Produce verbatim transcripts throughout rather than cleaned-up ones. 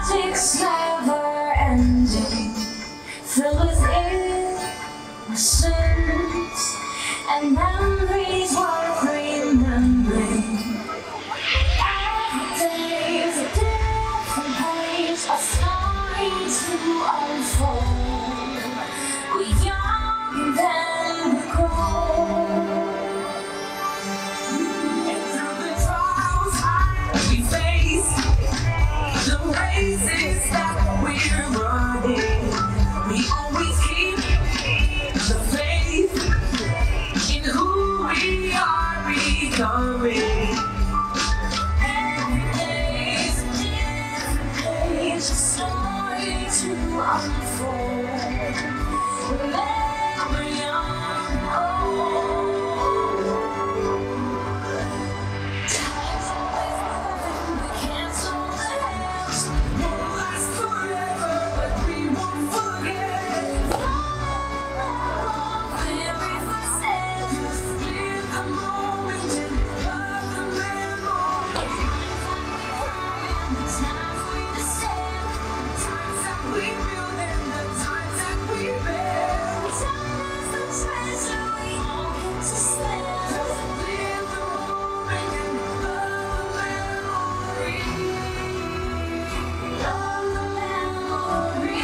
Music's never ending, filled with innocence and memories worth remembering. Every day's a different page, a story to unfold. We're young and then we grow. And through the trials we face, the races that we're running, we always keep the faith in who we are becoming. Every day's a different page, a story to unfold. Remember young and old. Time's always moving, we can't hold the hands. Won't last forever, but we won't forget. Every footstep, just live the moment and love the memory. The times we descend, the times that we build, and the times that we bear. Time is the treasure we all get to spend. Just live the moment and love the memory. Love the memory.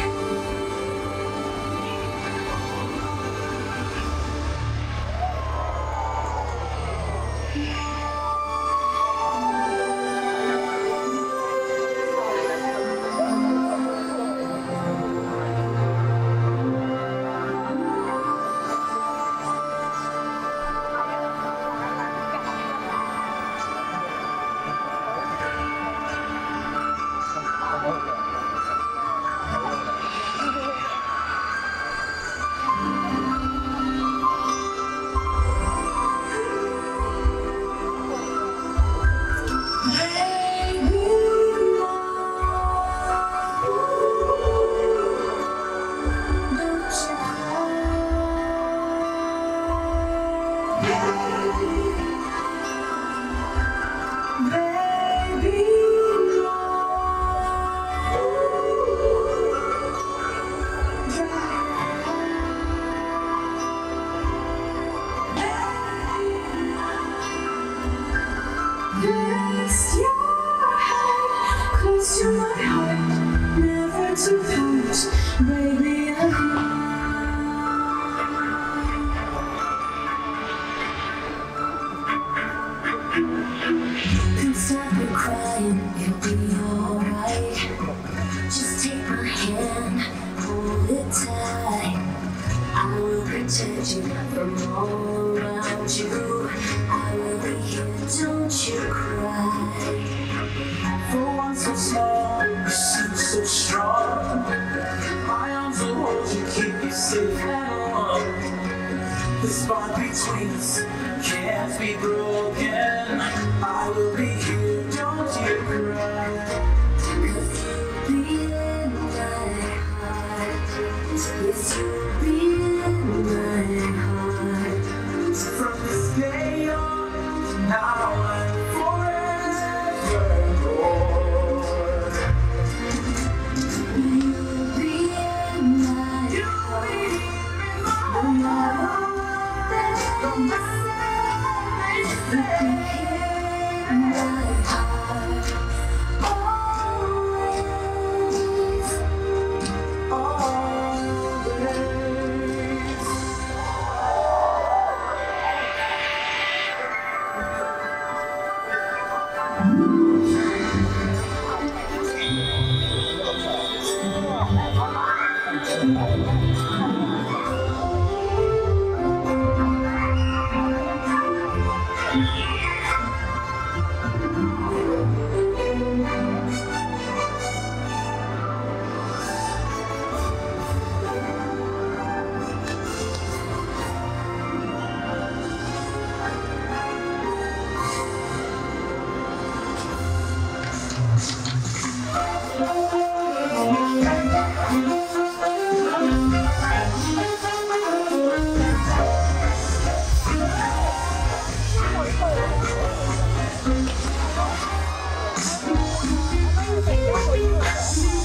Rest your head close to my heart, never to part, baby. I'm Don't stop your crying, it'll be alright. Just take my hand, hold it tight. I will protect you from all around you. I will be here, don't you cry. For one so small, you seem so strong. My arms will hold you, keep you safe and warm. The bond between us can't be broken. I will be here, don't you cry. Cause you'll be in my heart. Yes, you'll be in my heart. From this day on, now and forevermore. You'll be in my heart. No matter what they say, you'll be here in my heart. Always. Thank you.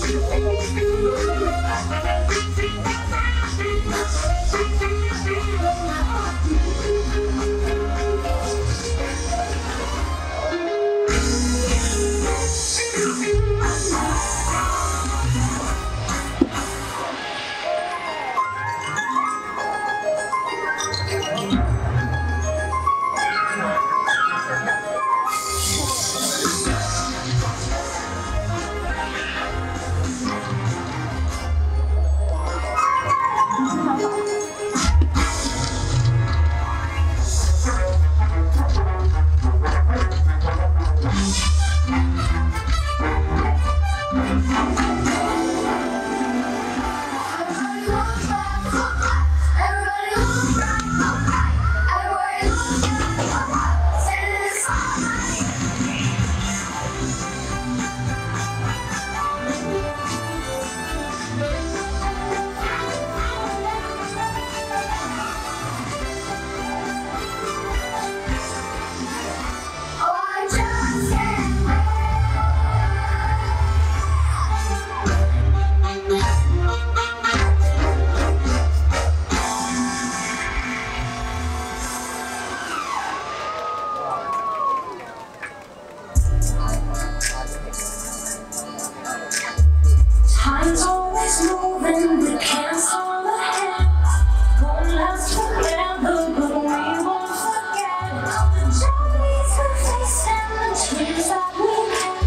Time's always moving, we can't stop ahead. Won't last forever, but we won't forget the journeys we faced and the dreams that we had.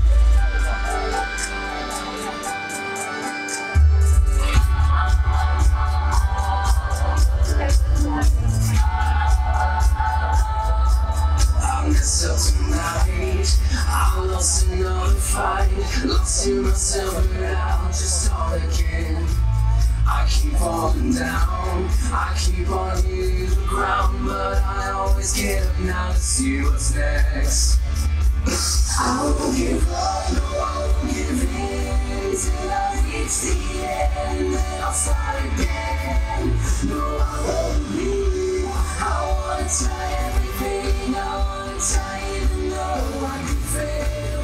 I mess up tonight. I lost another fight. Lost to myself, but I'll just start again. I keep falling down. I keep on hitting the ground, but I always get up now to see what's next. I won't give up, no, I won't give in till I reach the end. Then I'll start again. No, I won't leave. I wanna try everything. I wanna try even though I can fail.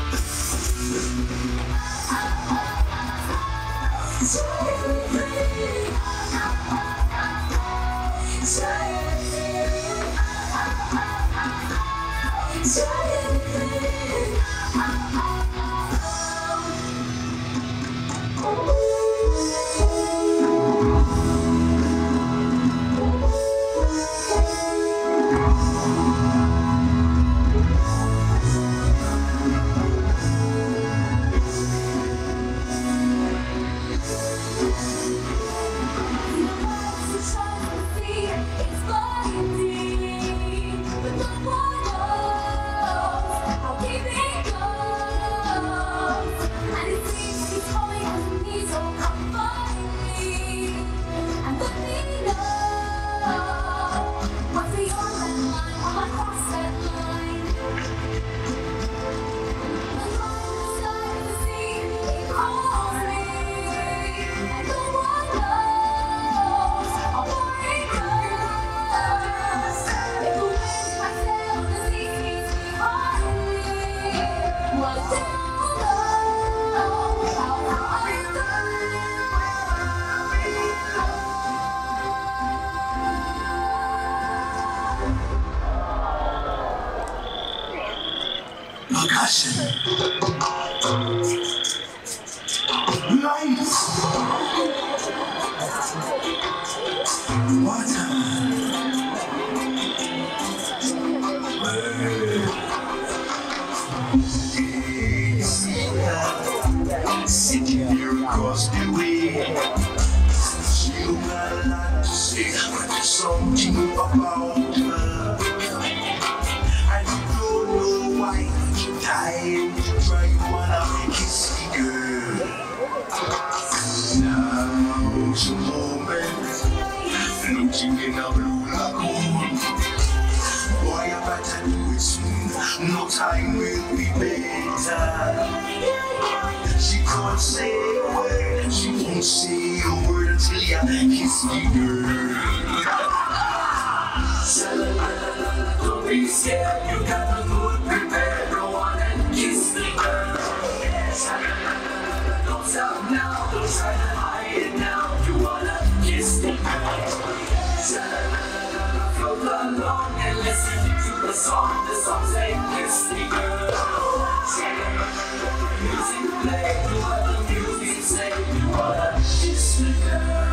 Try everything. Try everything. Try everything. Percussion. Lights. Water. Sitting here across the way. She got a lot to say, but there's something about her. I don't know why. Time to try wanna kiss the girl. Now it's a moment, floating in a blue lagoon. Boy, I better do it soon. No time will be better. She can't say a word. She won't say a word until you kiss the girl. Don't be scared, you got the mood prepared. Go on and kiss the girl. Don't stop now, don't try to hide it now. You wanna kiss the girl. Float along and listen to the song. The song say kiss the girl. Music play, do what the music say. You wanna kiss the girl.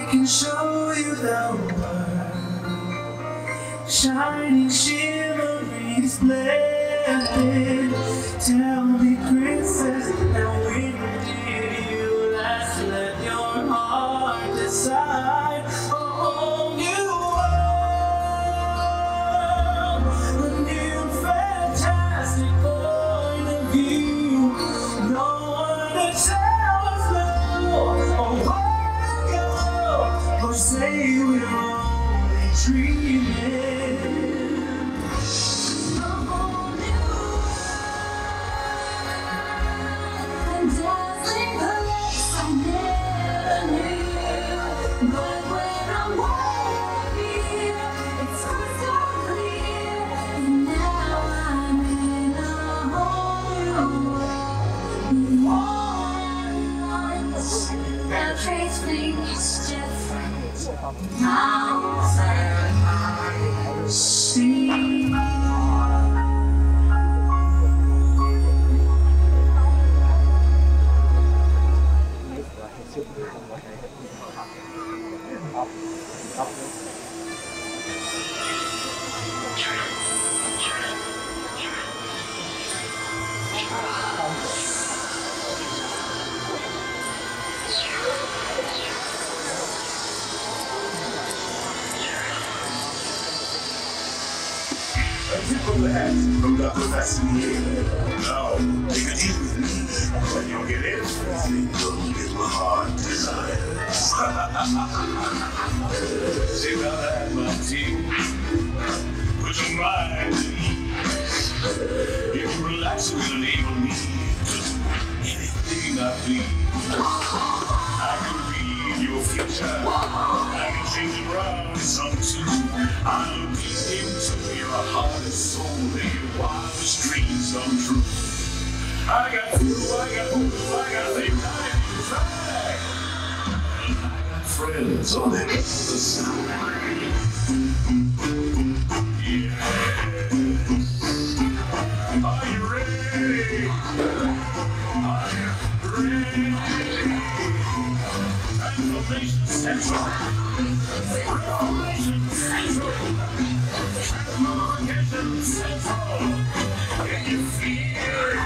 can show you the world, shining, shimmering, splendid. Tell me, princess, now when did you last let your heart decide? Oh, you world, a new fantastic point of view. No one to tell us no, or where to go, or say we're only dreaming. A whole new and dazzling place I never knew. But when I'm walking, it's crystal clear, and now I'm in a whole new world. Everything is different now that I see. A tip of the hat from Doctor Fascinator. Now, take a deal with me, and you'll get everything your little heart desires. Sit down and have my tea. Put your mind at ease. If you relax, it will enable me to do anything I please. I can read your future. I can change it around some too. I'll be into your heart and soul, and your wildest dreams come true. I got food, I got food, I got things I need to try. And I got friends on the other side. Yes. Are you ready? Are you ready? Transformation Central. Transformation Central. Transformation Central. Can you feel it?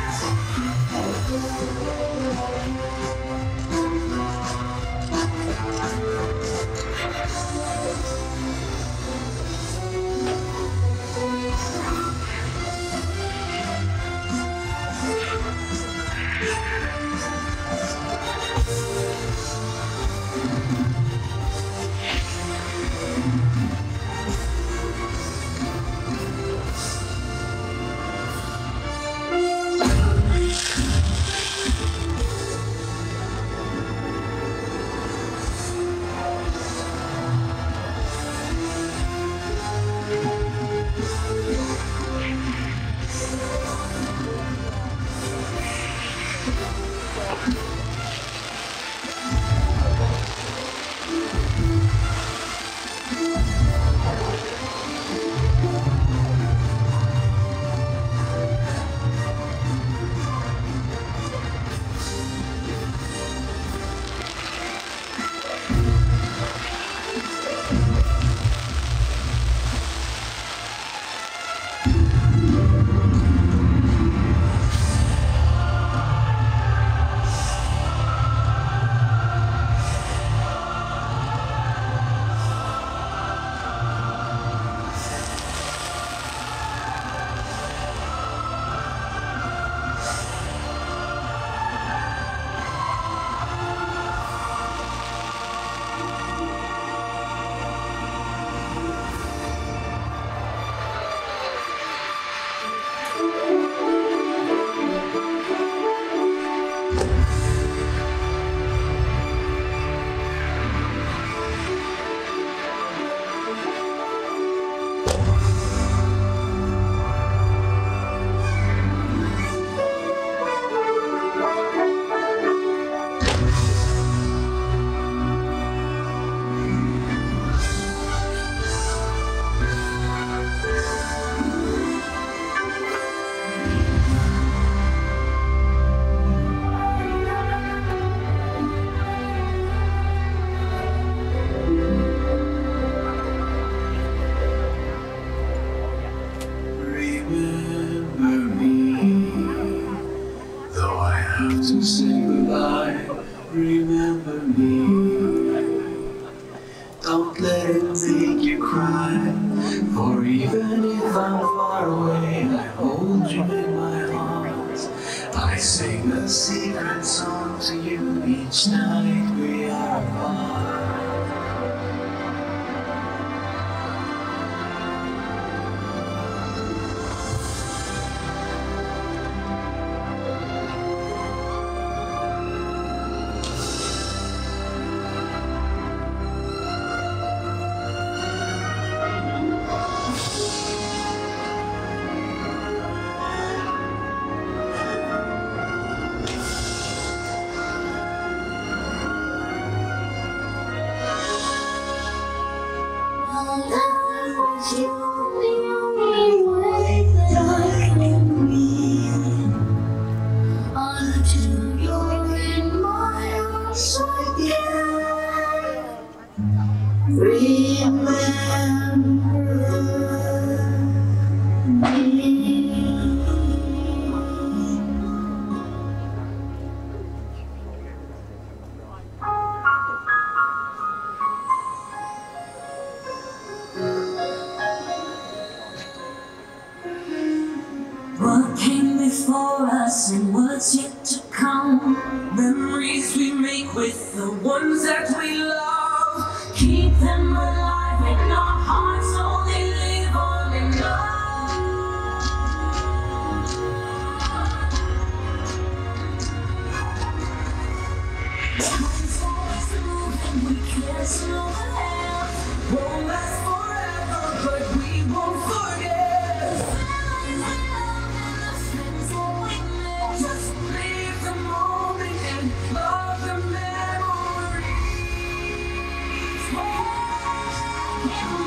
sing a secret song to you each night we are apart. You the only way that I can breathe until you're in my arms again. Remember me. What came before us and what's yet to come? Memories we make with the ones that we love. Keep them alive in our hearts, so they live on in love. Time's always moving, we can't slow down. Won't last forever, but we won't forget. Just live the moment and love the memories.